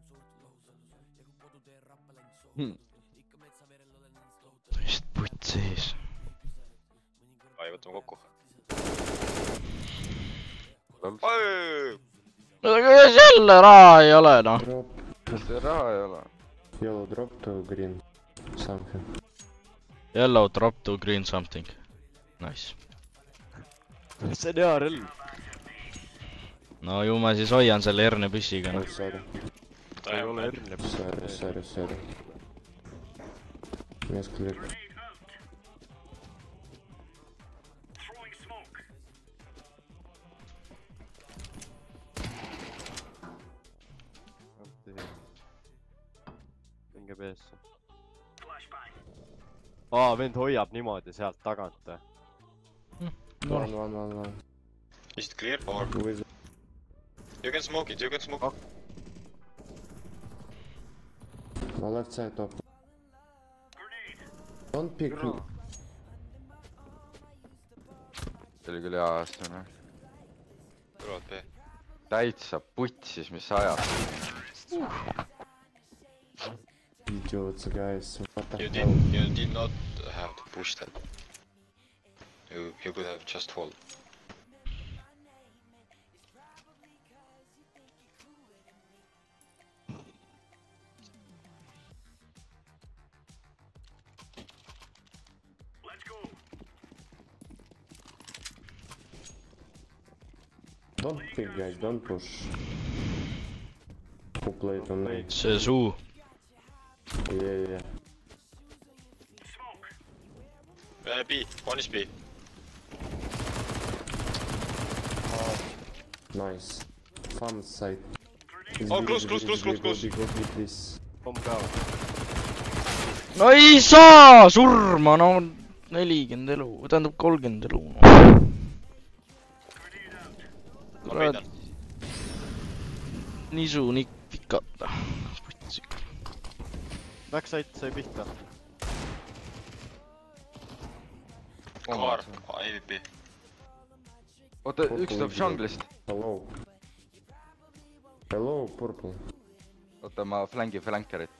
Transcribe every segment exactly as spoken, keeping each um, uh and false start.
Vist putt sees. Ai, võtame kokku. Kuidas jälle raha ei ole, noh? Kas see raha ei ole? Yellow drop to green something. Yellow drop to green something. Nice. See on hea relv. No ju ma siis hoian selle herne püssiga, noh. Oh, sorry. Ta ei ole herne püssi. Sorry, sorry, sorry. Несколько. Minge peesse. Aa, vend hoiab niimoodi sealt tagant. One, one, one, one. Is it clear? Or... You can smoke it, you can smoke it. My left side top. Don't pick. See oli küll hea aastane. Tulevad B. Täitsa putsis, mis sa ajad. Idiots, guys. What the You hell? did, you did not have to push that. You, you could have just hold. Don't pick, guys. Don't push. Who played on me? See suu. Yeah, yeah. Uh, B, one is B. Nice. Farm side. Oh, close, close, close, close, close. Go big, please. Pomp ka. No ei saa surma, no nelikümmend elu, tähendab kolmkümmend elu. Kurat. Nisu nik pikata. Backside sai pihta. Kaar, A V P. Oota, üks tuleb junglist. Hello. Hello, purple. Oota, ma flangi flankerit.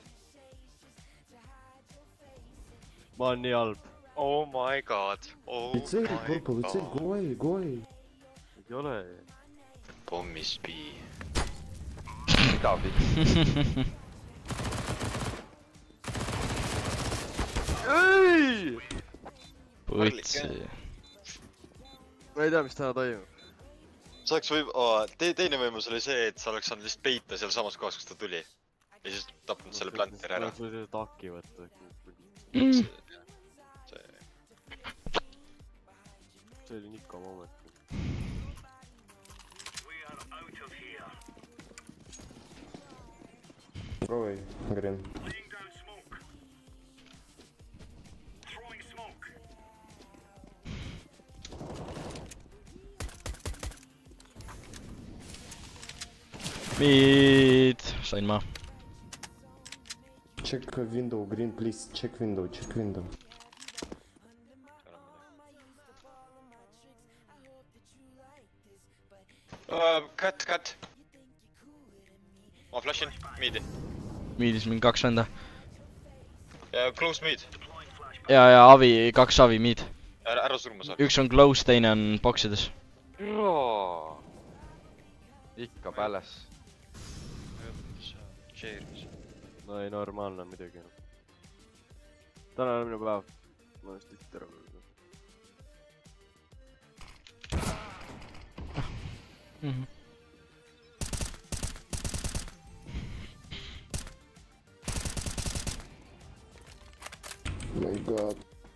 Ma on nii halb. Oh my god. Oh It's it, my purple, it's it. god. Go away, go away. Ei ole. Bomb is B. Mida pidi? Ei! Putsi. Ma ei tea, mis täna toimub. Sa oleks võib... Oh, te teine võimus oli see, et sa oleks saanud lihtsalt peita seal samas kohas, kus ta tuli. Ja siis tapnud selle planteri ära. Sa võid taki võtta. See... See oli Niko moment. Throwing green. Mid, sain ma. Check window, green, please. Check window, check window. Uh, cut, cut. Ma flashin, midi. Midis mingi kaks venda. Ja close mid. Ja, ja avi, kaks avi mid. Ära, ära surma saab. Üks on close, teine on boxides. Ikka päles. No ei, normaalne midagi. Täna on minu päev. Ma just tihti ära küll. Mhm. Oh my god.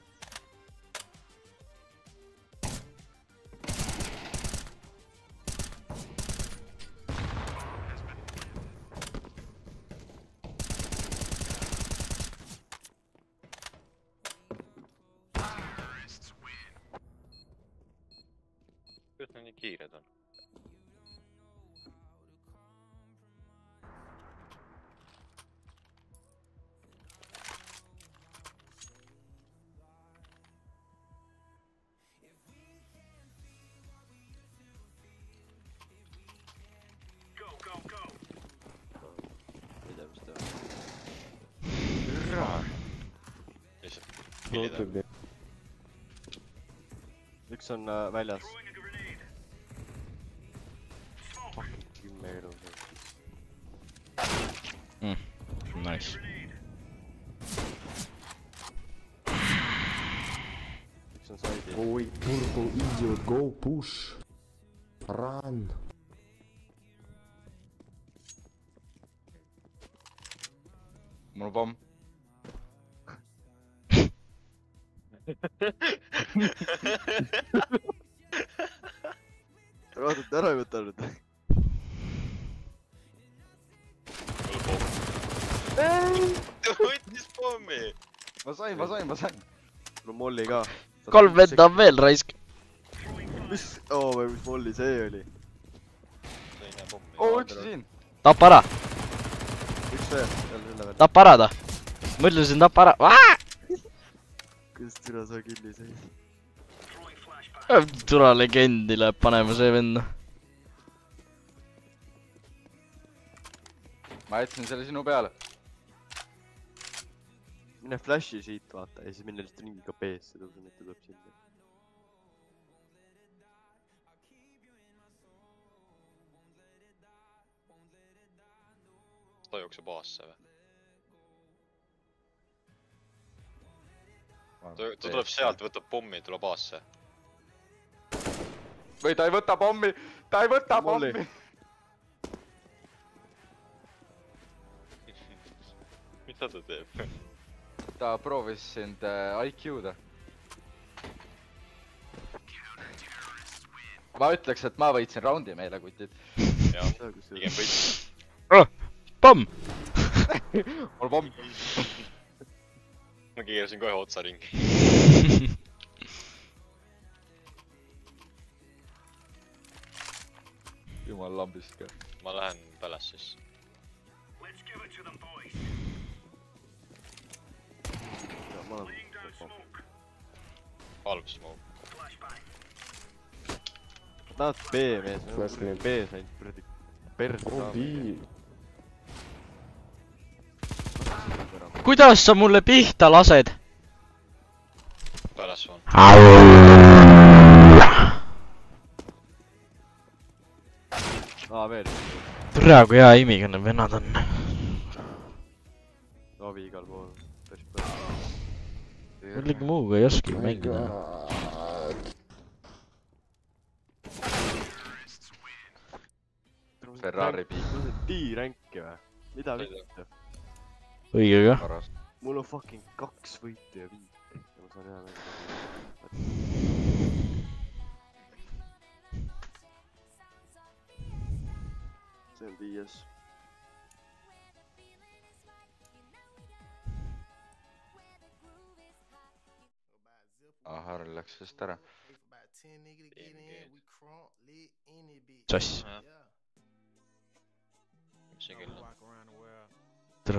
Kuidas nad nii kiired on? Millida. üks on äh, väljas. kümme elu. Mm. Nice. üks on saidi. Oi, turbo idiot, go push. Run. mul on pomm . Vaadata ära ei võta nüüd . ta võttis pommi . ma sain , ma sain , ma sain . mul on molli ka . kolm venda on veel raisk . mis , oo , mis molli see oli ? sa ei näe pommi . oo , üks siin . tapa ära , üks veel , jälle selle veel . tapa ära ta . mõtlesin tapa ära . kuidas türa sa killi seis ? tule legendi läheb panema see vend . ma jätsin selle sinu peale . mine flash'i siit vaata ja siis mine lihtsalt ringiga B-sse tõusen , et ta tuleb sinna . ta jookseb aasse või ? ta, ta tuleb sealt , võtab pommi , tuleb aasse . või ta ei võta pommi , ta ei võta Molli. pommi . mida ta teeb ? ta proovis sind äh, I Q-da . ma ütleks , et ma võitsin raundi meile , kutid . jah , pigem võitsin . Pomm . mul pomm . ma keerasin kohe otsa ringi . jumal lambist ka . ma lähen päles siis . ma olen . halb smoke . Nad B-mees , Flash grenade. B-s ainult kuradi perse Oh, saame . B. kuidas sa mulle pihta lased ? päles on . aa , veel . tere , kui hea imiga need vennad on . Avi igal pool . päris palju . millegi muuga ei oskagi My mängida . god. Ferrari piik . D-ränki või ? mida vittu ? õige kah . paras . mul on fucking kaks võitu ja viit . ma saan hea mängida . see on viies . ah , Harl läks vist ära . sass . mis see küll on ? tere ,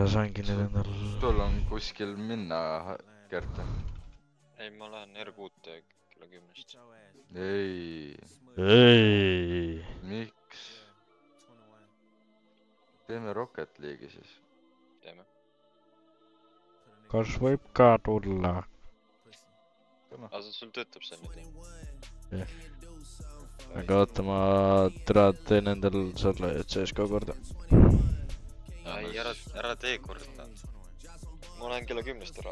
saingi nüüd endal . sul on kuskil minna , Gert . ei , ma lähen R kuute kella kümnest . ei , ei . miks ? teeme Rocket League'i siis . teeme . kas võib ka tulla ? aga sul töötab see nüüd ? aga oota , ma tere teen endal selle C S K O korda . ei , ära , ära tee korda . ma lähen kella kümnest ära .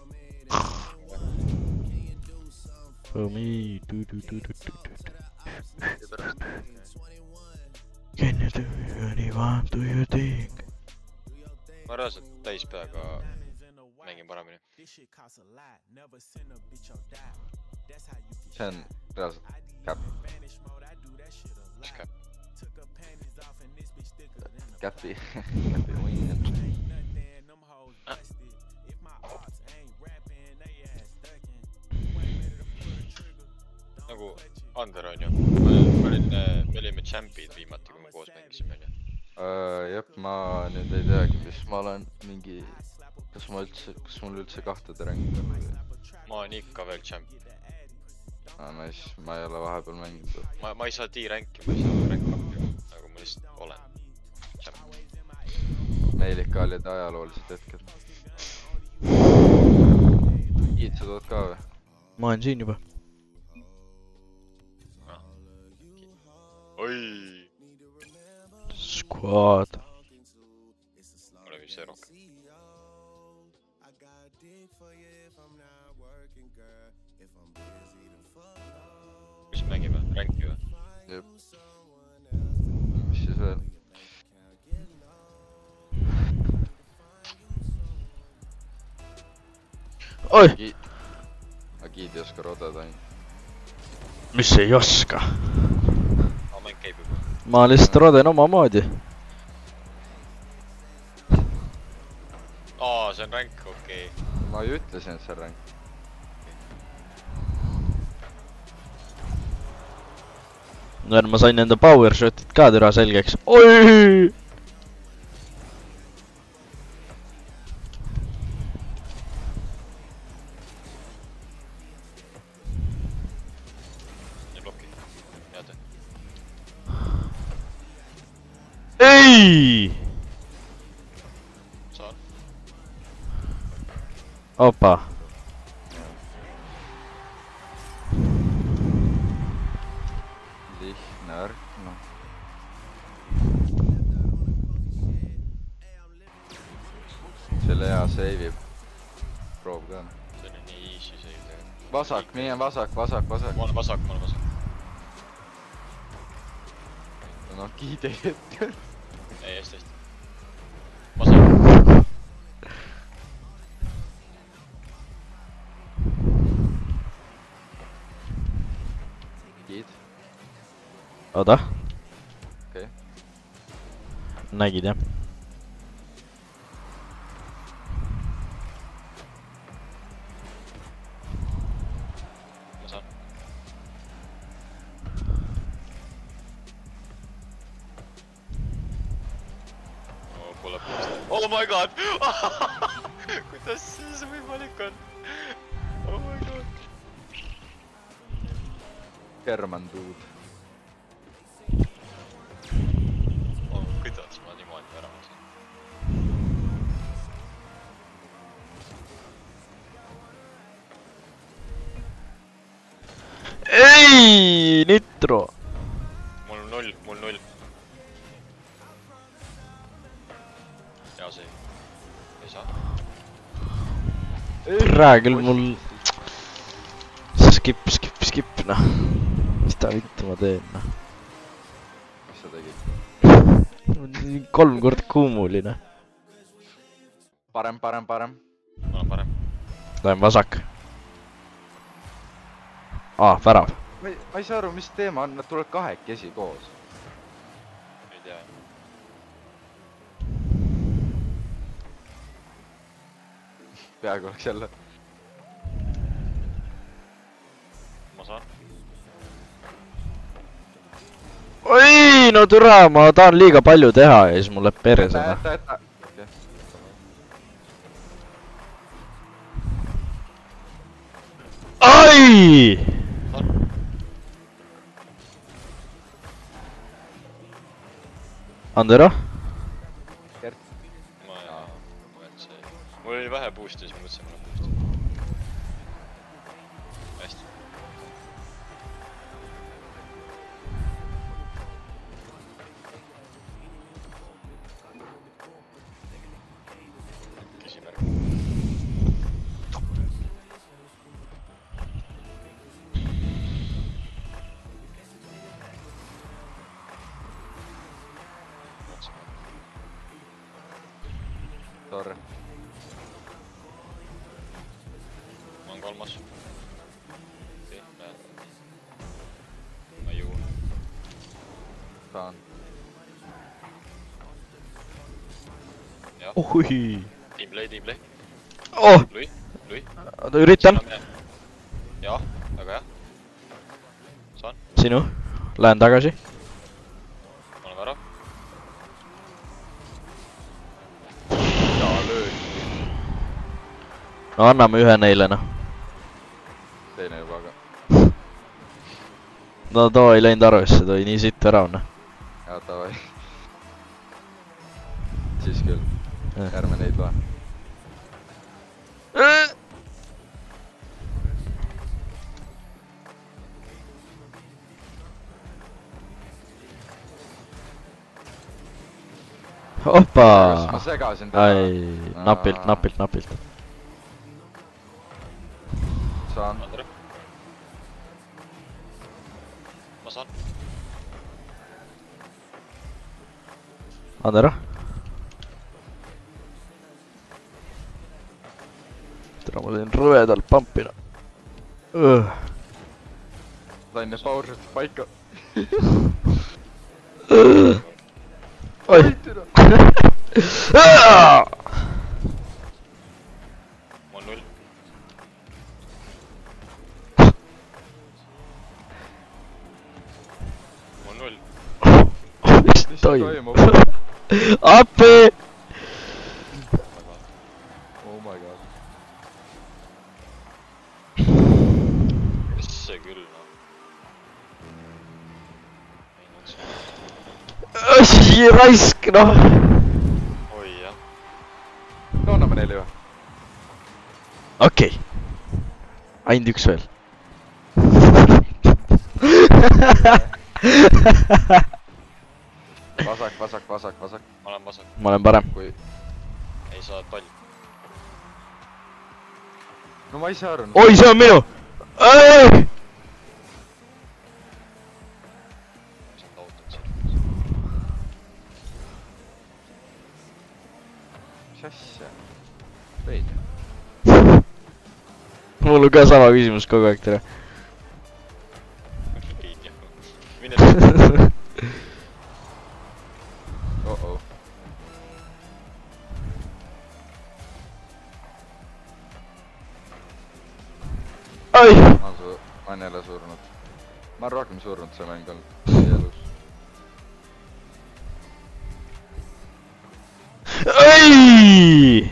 For me , tu-tu-tu-tu-tu-tu . Can you do anyone do you think ? ma reaalselt täis peaga mängin paremini . see on reaalselt käpp , mis käib ? käpi , käpi mõni . nagu Ander on ju . ma olin , me olime champid viimati , kui me koos mängisime onju . jep , ma nüüd ei teagi , mis ma olen mingi , kas ma üldse , kas mul üldse kahtede ränk on või ? ma olen ikka veel champ . aa , nice , ma ei ole vahepeal mänginud . ma , ma ei saa D-ränki , ma ei saa rank up'i , aga ma lihtsalt olen champ . meil ikka olid ajaloolised hetked . ma olen siin juba. oi. Squad. Ole viis see rohkem. Mis mängime? Ränki või? Jep. Mis siis veel? Oi! Agiid ei oska rodada ainult. Mis ei oska? Aa, mäng käib juba. Ma lihtsalt roden omamoodi. Aa, see on ränk, okei. Ma ju ütlesin, et see on ränk. No ma sain enda power shotit ka türa selgeks. Oi! Ja bloki. Head. Ei! Saan. Opa. Lihtne värk, noh. Selle hea seivib. Proov ka. See on nii easy save tegelikult. Vasak, nii on vasak, vasak, vasak. Ma olen vasak, ma olen vasak. No kiide ette. Ei, hästi, hästi. Vasak. Kiid. Oda. Okei. Nägid jah? Ma saan. Oh, pole puust. Oh my god! Kuidas see võimalik on? Oh my god. German dude. Oh, kuidas ma niimoodi ära mõtlen? Ei! Nitro! Mul on null, mul null. Hea see. Ei saa. Praegu küll mul... Skip, skip, skip, noh. Mis ta vittu ma teen, noh. Mis sa tegid? Kolm kord kuumuline. Parem, parem, parem. Ma olen parem. Lähen vasak. Aa, värav. Ma ei, ma ei saa aru, mis teema on, nad tulevad kahekesi koos. Ei tea. Peaaegu oleks jälle. Ma saan. Oi, no türa, ma tahan liiga palju teha ja siis mul läheb perse. Jäta, jäta, jäta. Okay. Ai! Andero? Gert. Ma ei tea. See... Mul oli vähe boost'i, siis ma mõtlesin, mul on boost'i. Hästi. Küsimärk. Sorry. Ma olen kolmas. Okei, näed. Ma ei jõua. Saan. Jah. Oi! Team play, team play. Oh! Lui, lui. Üritan. Jah, väga hea. Saan. Sinu. Lähen tagasi. Ma olen värav. Ja lööd. No anname ühe neile, noh. Teine juba, aga. No too ei läinud arvesse, too ei nii sitt värav, noh. Ja davai. Siis küll. Ärme neid loe. Opa! kas ma segasin teda? Ai, napilt, napilt, napilt. Saan. Andre. Ma saan. Ande ära. Täna ma teen rõvedalt pampina. Sain need powershot paika. Oi! Ma null. Ma null. Mis Mis toimub? toimub? Appi! Oh my god. Mis see küll, noh. Asi, raisk, noh! Oi, jah. Tooname neile või? Okei. Ainult üks veel. Vasak, vasak, vasak, vasak. Ma olen vasak. Ma olen parem. Kui... Ei saa pall. No ma ei saa aru. Oi, see on minu! Ei! Mis on kaotanud siin? Mis asja? Veid. Mul on ka sama küsimus kogu aeg tere. Ei tea. Mine. Oh-oh. Ai! Ma su... Ma olen jälle surnud. Ma olen rohkem surnud see mäng olnud elus. Ai!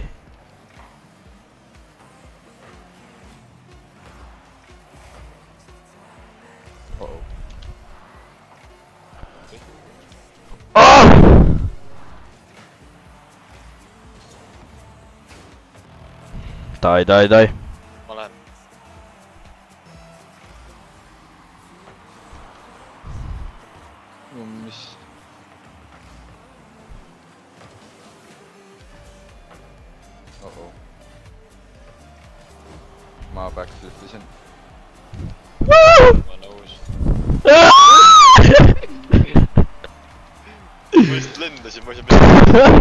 Oh-oh. Ah! Tai, tai, tai. Ma lähen. No mis... Oh-oh. Ma backflipisin. Ma nõus. Ma just lendasin, ma ei saa midagi.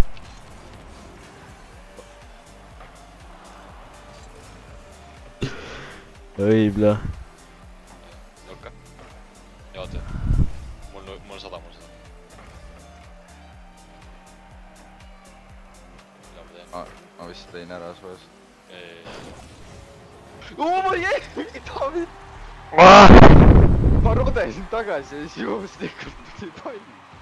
Oi, bla. Nurka. Jaate. Mul, mul sada, mul sada. Mida ma teen? Ma, ma vist tõin ära su eest. Ei. Oo ma jäi! David! Ah! Ma rodesin tagasi ja siis juhuslikult tuli pall.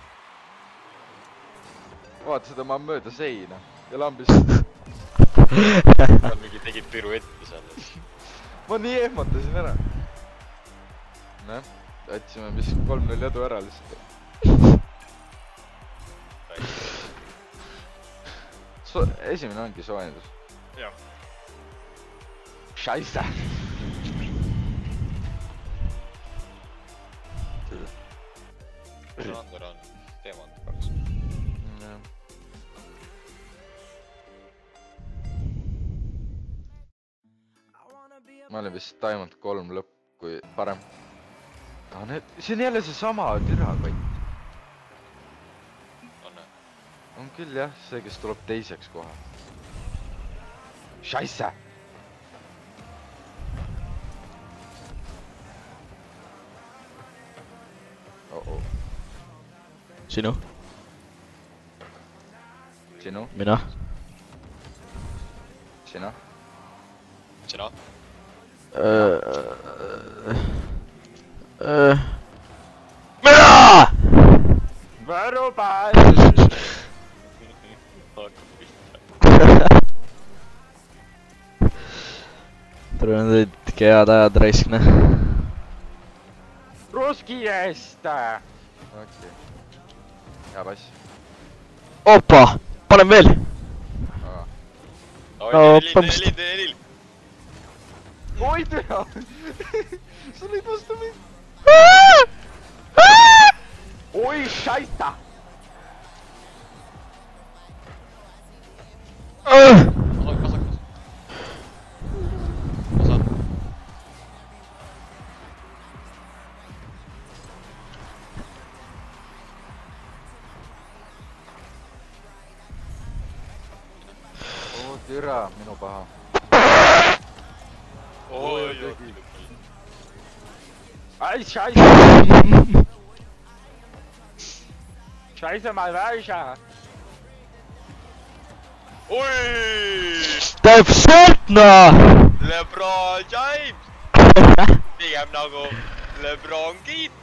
Vaata seda, ma olen mööda seina ja lambis. Nad mingi tegid piruetti seal. Ma nii ehmatasin ära. Näe, jätsime vist kolm null edu ära lihtsalt. So, esimene ongi soojendus. Jah. Scheisse! Sander on teemant kaks. Ma olin vist Diamond kolm lõpp, kui parem. Ah, need... See on jälle see sama türakott. On ne? On küll jah, see, kes tuleb teiseks kohe. Scheisse! Oh-oh. Sinu? Sinu? Mina? Sina? Sina? Öö... Öö... Mina! Värupall! Tule on teid head ajad raisk, näh. Ruski eest! Okei. Hea pass. Opa! Panen veel! oi, No, nelil, põhimõtteliselt- nelil, nelil. Oi türa! Sa lõid vastu mind! Oi, scheisse! Vasak, vasakas. Ma saan. oo türa, minu paha. Oi, oi. Ai, scheiße! Scheiße, mal weiter! Oi! täpselt noh! LeBron James! Pigem nagu LeBron Keat!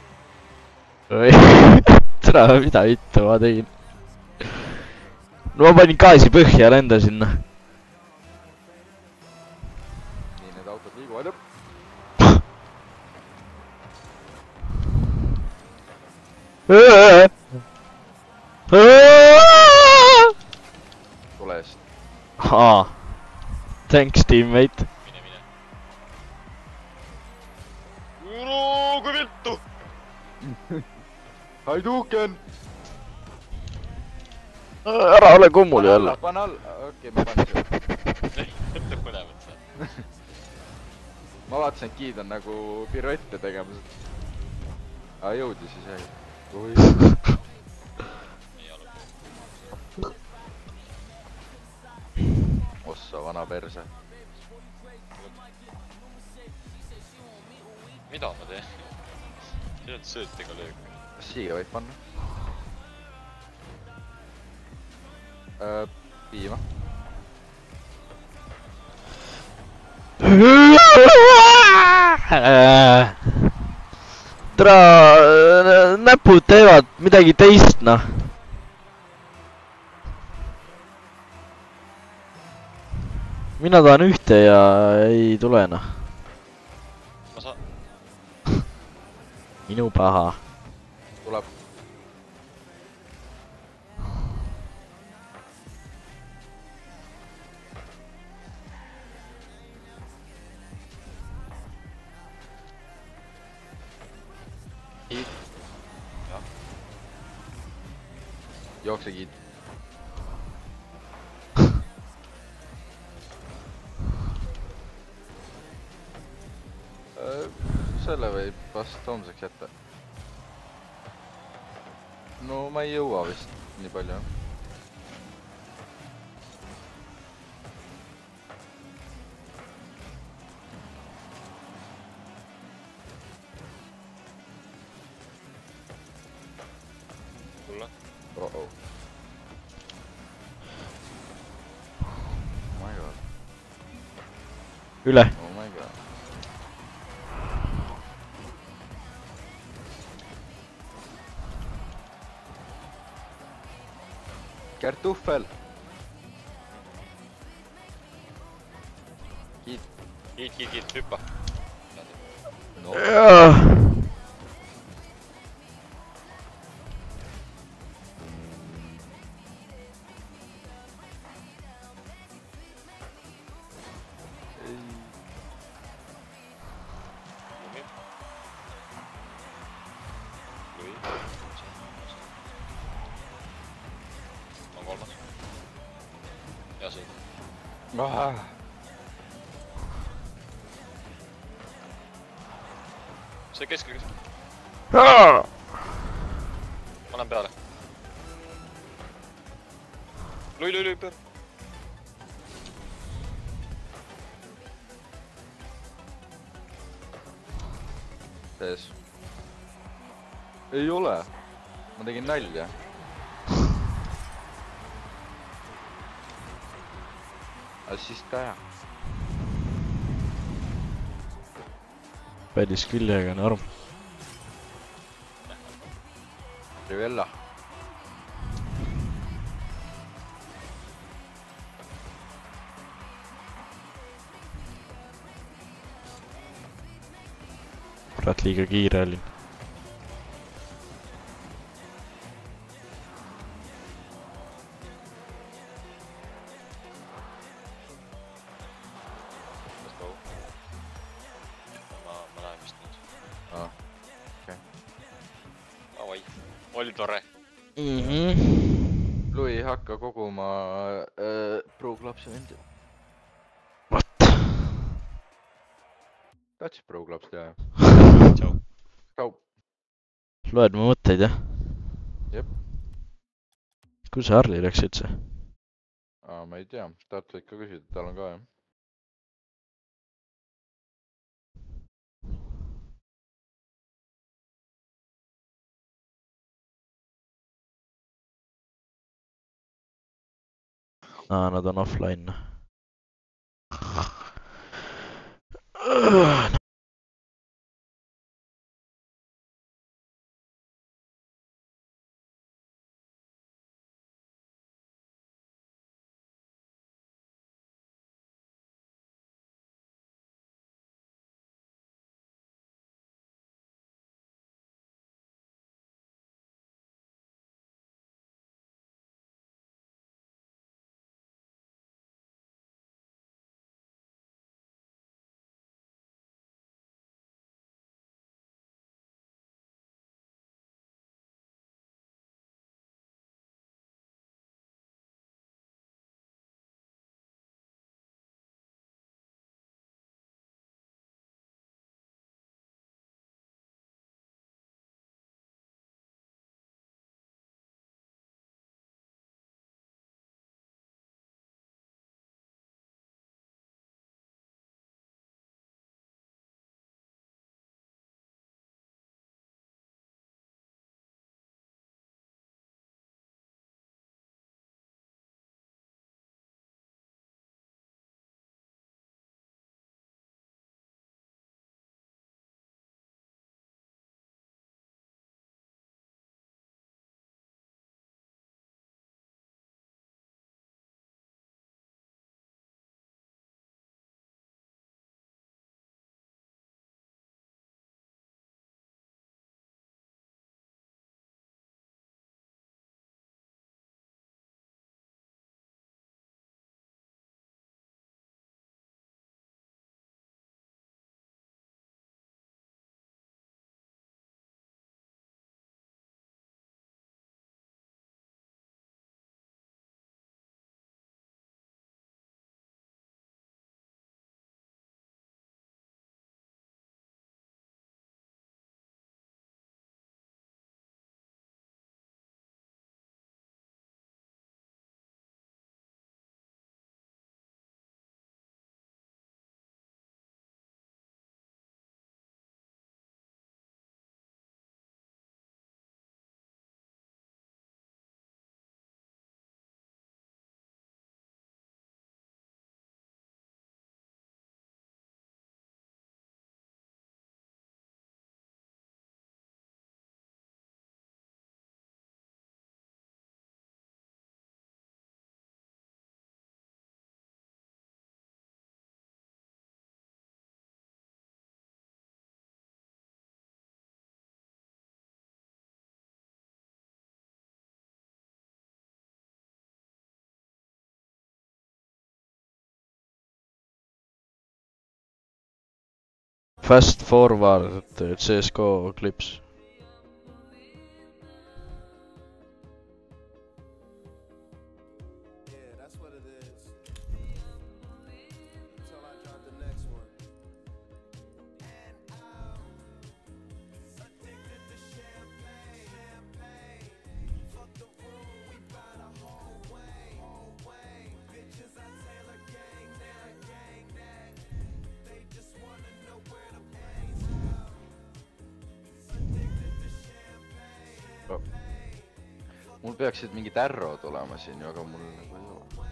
tere, mida vittu ma tegin? No ma panin gaasi põhja ja lendasin noh. nii, need autod liiguvad. tule eest. Haa. Thanks, teammate. Mine, mine. No, kui viltu! Haiduken! Ära ole kummuli alla. Pane alla, okei, ma panin seda. Mõtleb põnevat seal. ma vaatasin, et Giid on nagu piruette tegemas. Aa, jõudis isegi. Ei ole. Ossa, vana perse. Mida ma teen? See on sööt ega löök. Kas siia võid panna? Öö, piima. tere, näpud teevad midagi teist noh. mina tahan ühte ja ei tule noh. Ma saan. minu paha. Tuleb. Giid. Jah. Jookse, Giid. selle võib vast homseks jätta. no ma ei jõua vist nii palju. Tulla. Oh-oh. Oh my god. üle. Oh my god. Kartuffel! Giid. Giid, giid, giid, hüppa. No. On kolmas. Ja sõid. Ah. See keskel, keskel. Ah! Ma lähen peale. Lui, lui, lui, pöör. Sees. Ei ole. Ma tegin nalja. Siis ka hea. päris küljega norm. Rivella. kurat, liiga kiire olin. Oli tore. Mhm. Lui, hakka koguma äh, Pro-Clubsi vendi. What? Tahtsid Pro-Clubs teha? Tšau. Tšau. Loed mu mõtteid, jah? Jep. Kus see Harli läks üldse? Aa, ma ei tea. Tahad ikka küsida, tal on ka, jah? Aa, nad on offline. Fast forward C S G O clips. Mul peaksid mingid arrow tulema siin, aga mul nagu ei ole.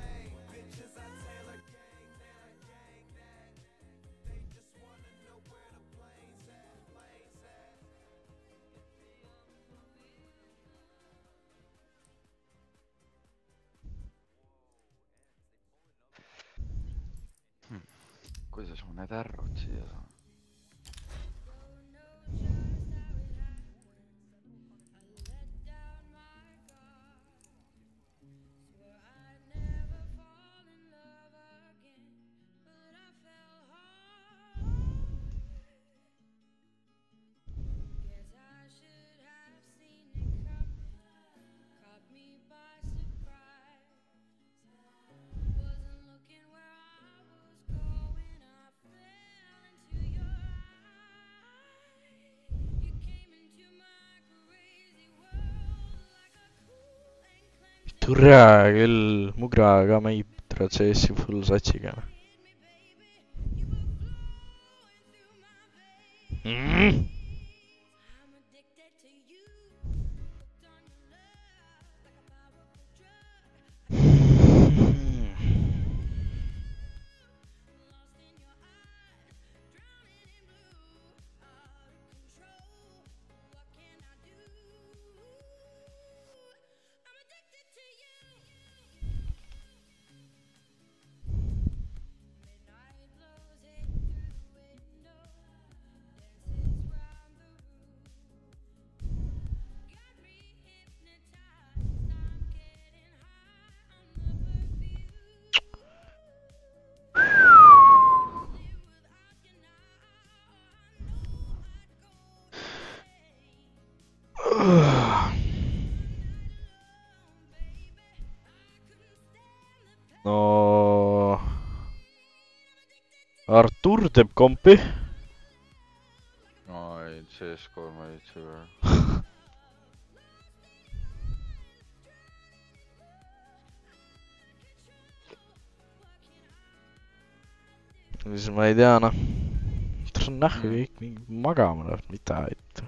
Hmm. Kuidas ma need arrow'd siia saan? Türa küll, Mugra ka meib tere C S-i full satsiga. Mm. No Artur teeb kompi. No ei, C S kolm ma ei üldse veel. Siis ma ei tea, noh. Tässä on nähky kõik mingi magama läheb, mida et.